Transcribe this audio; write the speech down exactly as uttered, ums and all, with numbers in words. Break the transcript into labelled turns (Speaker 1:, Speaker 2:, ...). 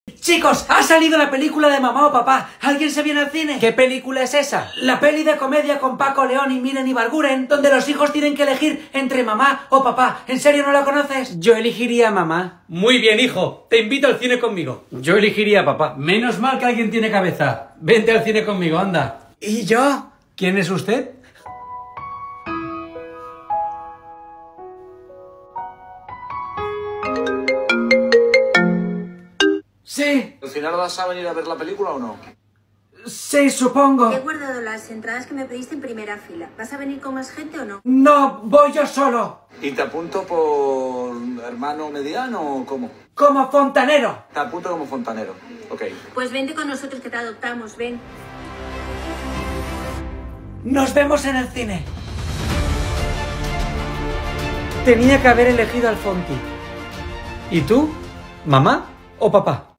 Speaker 1: Chicos, ha salido la película de Mamá o Papá. ¿Alguien se viene al cine?
Speaker 2: ¿Qué película es esa?
Speaker 1: La peli de comedia con Paco León y Miren Ibarguren, donde los hijos tienen que elegir entre mamá o papá. ¿En serio no la conoces?
Speaker 2: Yo elegiría a mamá.
Speaker 3: Muy bien, hijo. Te invito al cine conmigo.
Speaker 2: Yo elegiría a papá.
Speaker 3: Menos mal que alguien tiene cabeza. Vente al cine conmigo, anda.
Speaker 1: ¿Y yo?
Speaker 3: ¿Quién es usted?
Speaker 1: Sí,
Speaker 4: ¿Al final vas a venir a ver la película o no?
Speaker 1: sí, supongo.
Speaker 5: He guardado las entradas que me pediste en primera fila. ¿Vas a venir con más gente o no?
Speaker 1: No, voy yo solo.
Speaker 4: ¿Y te apunto por hermano mediano o cómo?
Speaker 1: Como fontanero.
Speaker 4: Te apunto como fontanero. Ok.
Speaker 5: Pues vente con nosotros que te adoptamos, ven.
Speaker 1: Nos vemos en el cine.
Speaker 2: Tenía que haber elegido al Fonti. ¿Y tú? ¿Mamá o papá?